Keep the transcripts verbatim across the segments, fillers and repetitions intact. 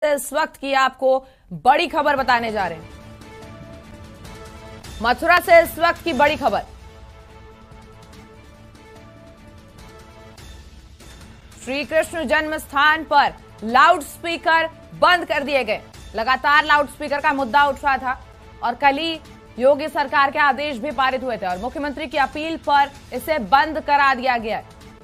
इस वक्त की आपको बड़ी खबर बताने जा रहे हैं। मथुरा से इस वक्त की बड़ी खबर। श्री कृष्ण जन्म स्थान पर लाउड स्पीकर बंद कर दिए गए। लगातार लाउड स्पीकर का मुद्दा उठ रहा था और कल ही योगी सरकार के आदेश भी पारित हुए थे और मुख्यमंत्री की अपील पर इसे बंद करा दिया गया।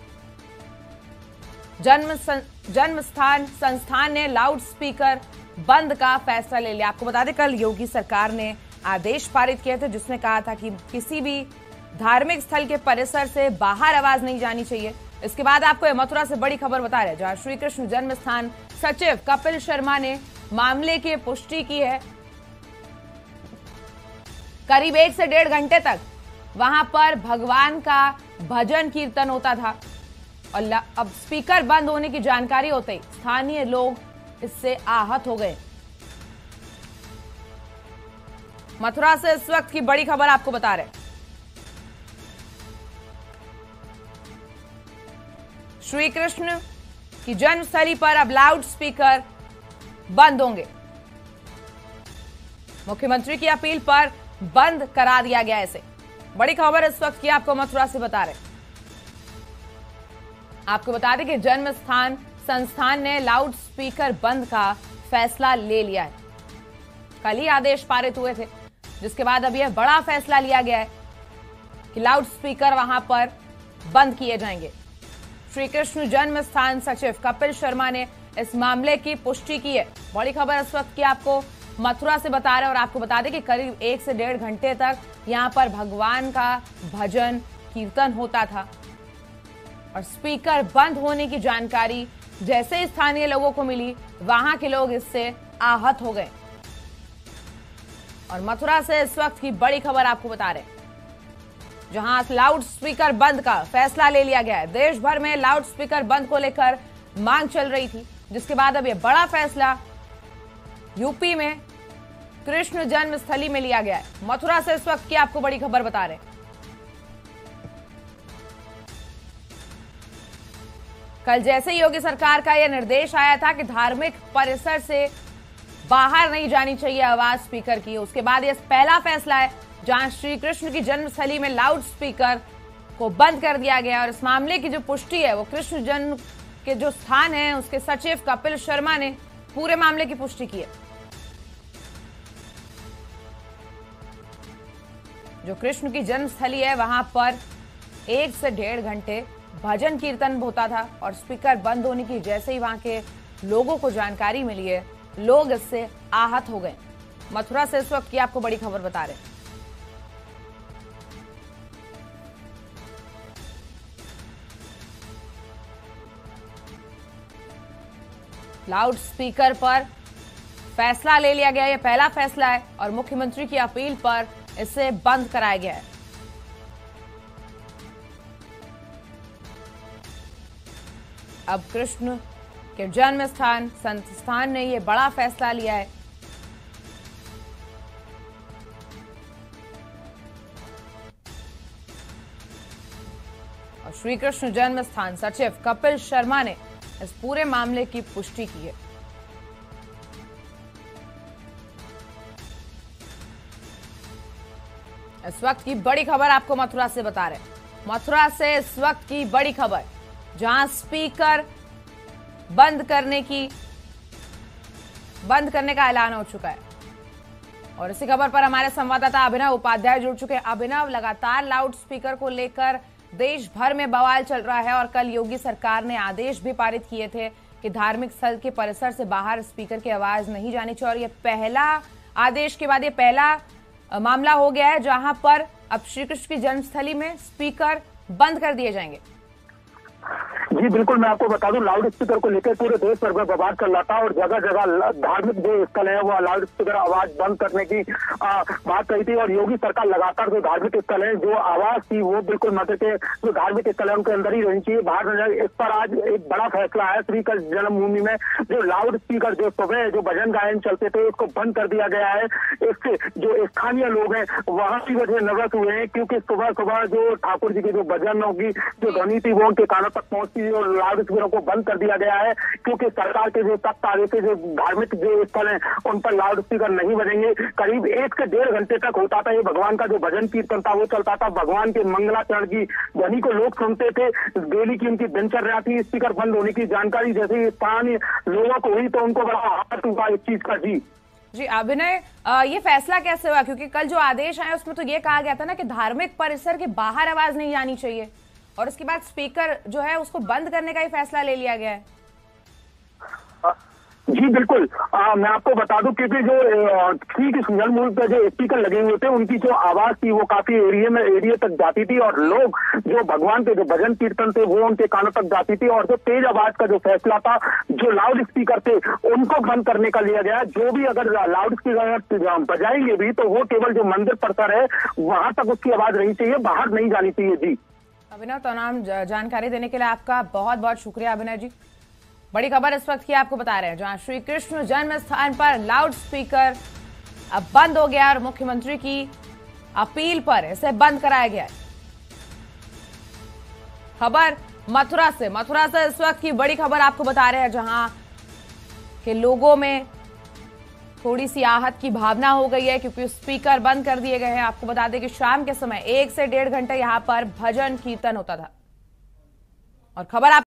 जन्म जन्म स्थान संस्थान ने लाउड स्पीकर बंद का फैसला ले लिया। आपको बता दें, कल योगी सरकार ने आदेश पारित किए थे जिसमें कहा था कि किसी भी धार्मिक स्थल के परिसर से बाहर आवाज नहीं जानी चाहिए। इसके बाद आपको मथुरा से बड़ी खबर बता रहे, जहां श्री कृष्ण जन्म स्थान सचिव कपिल शर्मा ने मामले की पुष्टि की है। करीब एक से डेढ़ घंटे तक वहां पर भगवान का भजन कीर्तन होता था और अब स्पीकर बंद होने की जानकारी होते ही स्थानीय लोग इससे आहत हो गए। मथुरा से इस वक्त की बड़ी खबर आपको बता रहे, श्री कृष्ण की जन्मस्थली पर अब लाउड स्पीकर बंद होंगे। मुख्यमंत्री की अपील पर बंद करा दिया गया। इसे बड़ी खबर इस वक्त की आपको मथुरा से बता रहे। आपको बता दें कि जन्म स्थान संस्थान ने लाउड स्पीकर बंद का फैसला ले लिया है। कल ही आदेश पारित हुए थे जिसके बाद अब यह बड़ा फैसला लिया गया है कि लाउड स्पीकर वहां पर बंद किए जाएंगे। श्री कृष्ण जन्म स्थान सचिव कपिल शर्मा ने इस मामले की पुष्टि की है। बड़ी खबर इस वक्त की आपको मथुरा से बता रहे हैं और आपको बता दें कि करीब एक से डेढ़ घंटे तक यहां पर भगवान का भजन कीर्तन होता था और स्पीकर बंद होने की जानकारी जैसे ही स्थानीय लोगों को मिली, वहां के लोग इससे आहत हो गए। और मथुरा से इस वक्त की बड़ी खबर आपको बता रहे, जहां लाउड स्पीकर बंद का फैसला ले लिया गया है। देश भर में लाउड स्पीकर बंद को लेकर मांग चल रही थी, जिसके बाद अब यह बड़ा फैसला यूपी में कृष्ण जन्मस्थली में लिया गया है। मथुरा से इस वक्त की आपको बड़ी खबर बता रहे, कल जैसे ही योगी सरकार का यह निर्देश आया था कि धार्मिक परिसर से बाहर नहीं जानी चाहिए आवाज स्पीकर की, उसके बाद यह पहला फैसला है जहां श्री कृष्ण की जन्मस्थली में लाउड स्पीकर को बंद कर दिया गया। और इस मामले की जो पुष्टि है वो कृष्ण जन्म के जो स्थान है उसके सचिव कपिल शर्मा ने पूरे मामले की पुष्टि की है। जो कृष्ण की जन्मस्थली है वहां पर एक से डेढ़ घंटे भजन कीर्तन होता था और स्पीकर बंद होने की जैसे ही वहां के लोगों को जानकारी मिली है, लोग इससे आहत हो गए। मथुरा से इस वक्त की आपको बड़ी खबर बता रहे, लाउड स्पीकर पर फैसला ले लिया गया। यह पहला फैसला है और मुख्यमंत्री की अपील पर इसे बंद कराया गया है। अब कृष्ण के जन्म स्थान संस्थान ने यह बड़ा फैसला लिया है। और श्री कृष्ण जन्म स्थान सचिव कपिल शर्मा ने इस पूरे मामले की पुष्टि की है। इस वक्त की बड़ी खबर आपको मथुरा से बता रहे, मथुरा से इस वक्त की बड़ी खबर, जहां स्पीकर बंद करने की बंद करने का ऐलान हो चुका है। और इसी खबर पर हमारे संवाददाता अभिनव उपाध्याय जुड़ चुके हैं। अभिनव, लगातार लाउड स्पीकर को लेकर देश भर में बवाल चल रहा है और कल योगी सरकार ने आदेश भी पारित किए थे कि धार्मिक स्थल के परिसर से बाहर स्पीकर की आवाज नहीं जानी चाहिए। और यह पहला आदेश के बाद ये पहला मामला हो गया है जहां पर अब श्री कृष्ण की जन्मस्थली में स्पीकर बंद कर दिए जाएंगे। जी बिल्कुल, मैं आपको बता दूं, लाउड स्पीकर को लेकर पूरे देश भर में बवाल चल रहा था और जगह जगह धार्मिक जो स्थल है वो लाउड स्पीकर आवाज बंद करने की आ, बात कही थी। और योगी सरकार लगातार जो धार्मिक स्थल है, जो आवाज थी वो बिल्कुल मतलब के जो धार्मिक स्थल है उनके अंदर ही रहनी चाहिए, बाहर न जाए। इस पर आज एक बड़ा फैसला है। श्री कृष्ण जन्मभूमि में जो लाउड स्पीकर जो सुबह जो भजन गायन चलते थे उसको बंद कर दिया गया है। इससे जो स्थानीय लोग हैं वहां की वजह नर्वस हुए हैं, क्योंकि सुबह सुबह जो ठाकुर जी के जो भजन होगी जो ध्वनि थी वो उनके कानों तक पहुंचती और लाउड स्पीकरों को बंद कर दिया गया है, क्योंकि सरकार के जो तख्त आगे के जो धार्मिक जो स्थल है उन पर लाउड स्पीकर नहीं बजेंगे। करीब एक से डेढ़ घंटे तक होता था ये भगवान का जो भजन कीर्तन था वो चलता था, भगवान के मंगलाचरण की ध्वनि को लोग सुनते थे, डेली की उनकी दिनचर्या थी। स्पीकर बंद होने की जानकारी जैसे स्थानीय लोगों को हुई तो उनको बड़ा आहत हुआ इस चीज का। जी जी अभिनय, ये फैसला कैसे हुआ? क्योंकि कल जो आदेश आया उसमें तो ये कहा गया था ना कि धार्मिक परिसर के बाहर आवाज नहीं जानी चाहिए, और उसके बाद स्पीकर जो है उसको बंद करने का ही फैसला ले लिया गया है। जी बिल्कुल, आ, मैं आपको बता दूं क्योंकि जो ठीक सुंदर मूल पर जो स्पीकर लगे हुए थे उनकी जो आवाज थी वो काफी एरिया में एरिया तक जाती थी, और लोग जो भगवान के जो भजन कीर्तन थे वो उनके कानों तक जाती थी। और जो तेज आवाज का जो फैसला था, जो लाउड स्पीकर थे उनको बंद करने का लिया गया। जो भी अगर लाउड स्पीकर बजाएंगे भी तो वो केवल जो मंदिर परिसर है वहां तक उसकी आवाज रहनी चाहिए, बाहर नहीं जानी चाहिए। जी अभिनव, तमाम जानकारी देने के लिए आपका बहुत बहुत शुक्रिया अभिनव जी। बड़ी खबर इस वक्त की आपको बता रहे हैं, जहां श्री कृष्ण जन्म स्थान पर लाउड स्पीकर अब बंद हो गया और मुख्यमंत्री की अपील पर इसे बंद कराया गया है। खबर मथुरा से मथुरा से इस वक्त की बड़ी खबर आपको बता रहे हैं, जहां के लोगों में थोड़ी सी आहत की भावना हो गई है क्योंकि स्पीकर बंद कर दिए गए हैं। आपको बता दें कि शाम के समय एक से डेढ़ घंटे यहां पर भजन कीर्तन होता था। और खबर आप